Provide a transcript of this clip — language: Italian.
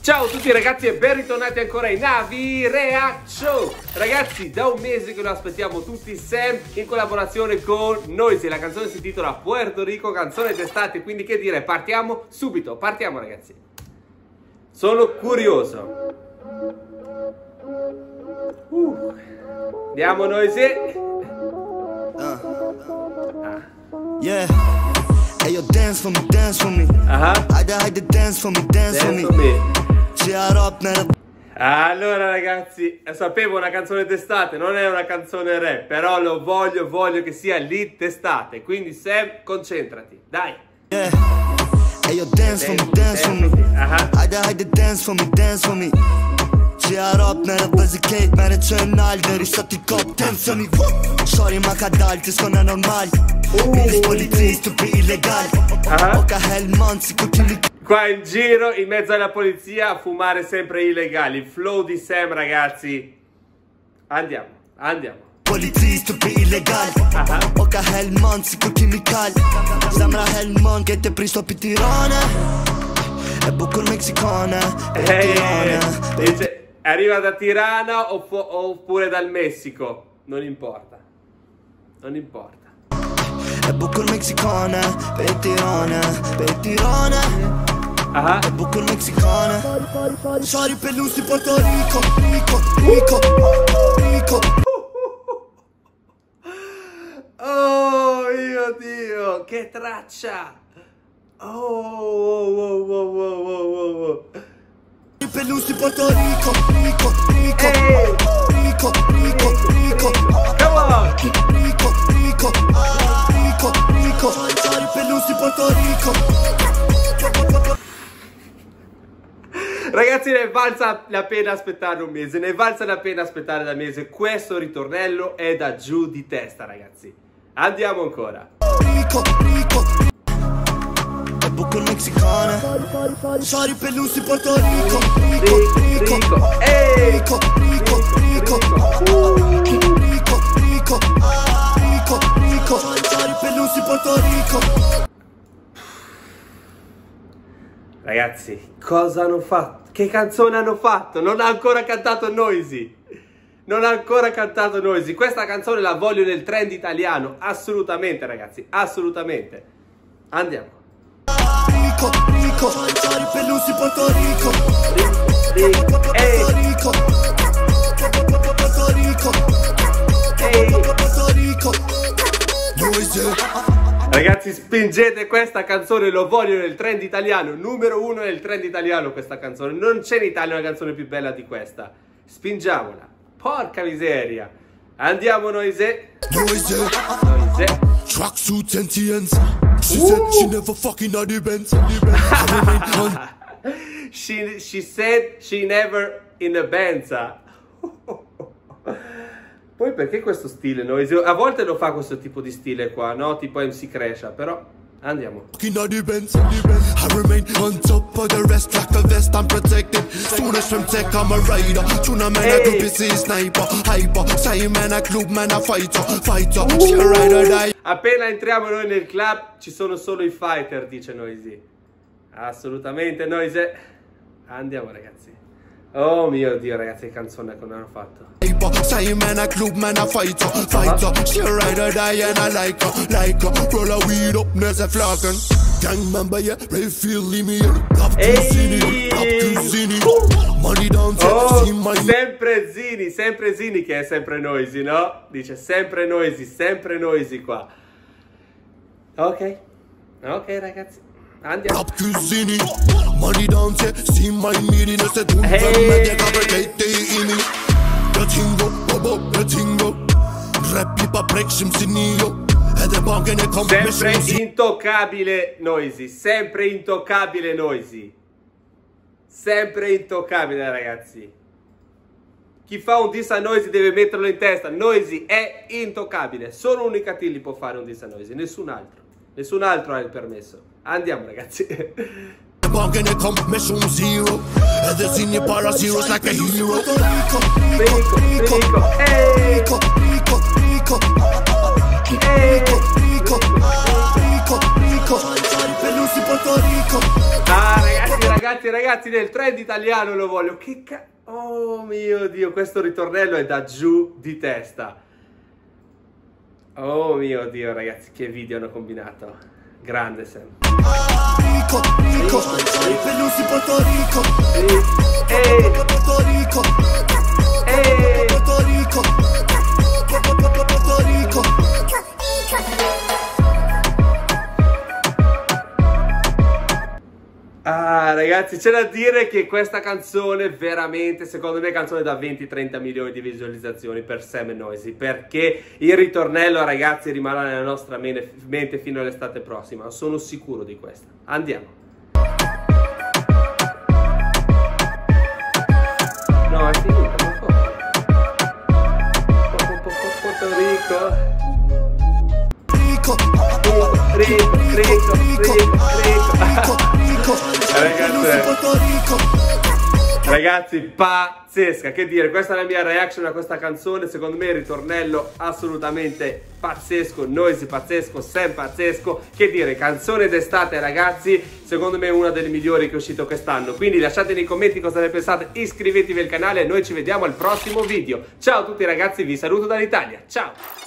Ciao a tutti ragazzi e ben ritornati ancora in Navi React Show. Ragazzi, da un mese che lo aspettiamo tutti, Sam in collaborazione con Noisy. La canzone si intitola Puerto Rico, canzone d'estate, quindi che dire, partiamo subito, partiamo ragazzi. Sono curioso. Andiamo Noisy. Yeah. Hey yo, dance for me, dance for me. Hide dance for me, dance for me. Allora ragazzi, sapevo una canzone d'estate, non è una canzone rap, però lo voglio che sia l'hit d'estate, quindi Sam, concentrati, dai. Yeah. Hey yo, dance for me, dance for me. Hide dance for me, dance for me. Cheer up, naar de bezigheid, maar het zijn alder, staat die kop, dance for me. Sorry, ma kadal, het is gewoon anormal. Is politie, stupi illegal. Oka helman, si kuchili. Qua in giro, in mezzo alla polizia, a fumare sempre illegali. Il flow di Sam, ragazzi. Andiamo. Politie, stupi illegal. Oka helman, si kuchimical. Samra helman, che te pristo pitirone. E bucur mexicana. Dice, arriva da Tirana oppure dal Messico. Non importa. E bucur mexicana, petirone. E bucur mexicana. Sorry Pelus di Porto Rico. Oh mio Dio, che traccia. Oh. Pelus di Porto Rico. Come on. Sorry Pelus di Porto Rico. Ragazzi, ne è valsa la pena aspettare un mese, ne è valsa la pena aspettare da mese. Questo ritornello è da giù di testa, ragazzi. Andiamo ancora. E bucur mexicana. Sorry Pelus di Porto Rico. Sorry Pelus di Porto Rico. Ragazzi, cosa hanno fatto? Che canzone hanno fatto? Non ha ancora cantato Noisy. Questa canzone la voglio nel trend italiano. Assolutamente, ragazzi. Assolutamente. Andiamo. Sorry Pelus di Porto Rico. Ragazzi, spingete questa canzone, lo voglio nel trend italiano. Numero 1 nel trend italiano questa canzone. Non c'è in Italia una canzone più bella di questa. Spingiamola. Porca miseria. Andiamo Noisy. Tracksuits and TNs. She said she never fucking had the Benz. She said she never in a Benza. Poi perché questo stile Noisy? A volte lo fa questo tipo di stile qua, no? Tipo MC Crescia, però andiamo. I remain on top of the rest like a vest, I'm protected. Soon as from tech, I'm a rider. Tuna man, a group is a sniper. Hyper, say man, a club man, a fighter. She a ride or die. Appena entriamo noi nel club ci sono solo i fighter, dice Noisy. Assolutamente Noisy. Andiamo ragazzi. Oh mio Dio ragazzi, che canzone che hanno fatto. Say man, a club man, a fighter. She a ride or die and I like her. Roll a weed up, there's a flocken. Gang member, yeah, Ray feel me. Up to Zini. Money down, sempre Zini che è sempre Noisy, no? Dice sempre Noisy qua. Ok ragazzi, andiamo. Up to Zini. Money down, see my meeting. I said, sempre intoccabile Noisy, sempre intoccabile ragazzi. Chi fa un diss a Noisy deve metterlo in testa. Noisy è intoccabile, solo Unicati può fare un diss a Noisy, nessun altro ha il permesso. Andiamo ragazzi. ragazzi, nel trend italiano lo voglio. Oh mio Dio, questo ritornello è da giù di testa. Oh mio Dio, ragazzi, che video hanno combinato. Grande Sam. Rico, Rico, Pelusi Porto Rico. Porto Rico. Porto Rico. Porto Rico. Ah, ragazzi, c'è da dire che questa canzone veramente, secondo me, è canzone da 20-30 milioni di visualizzazioni per Sam e Noisy, perché il ritornello, ragazzi, rimarrà nella nostra mente fino all'estate prossima. Sono sicuro di questo. Andiamo. No, è finita, ma Porto Rico. Ragazzi, pazzesca, che dire, questa è la mia reaction a questa canzone. Secondo me il ritornello assolutamente pazzesco, Noisy pazzesco, Sam pazzesco. Che dire, canzone d'estate, ragazzi, secondo me è una delle migliori che è uscito quest'anno. Quindi lasciate nei commenti cosa ne pensate, iscrivetevi al canale e noi ci vediamo al prossimo video. Ciao a tutti ragazzi, vi saluto dall'Italia, ciao!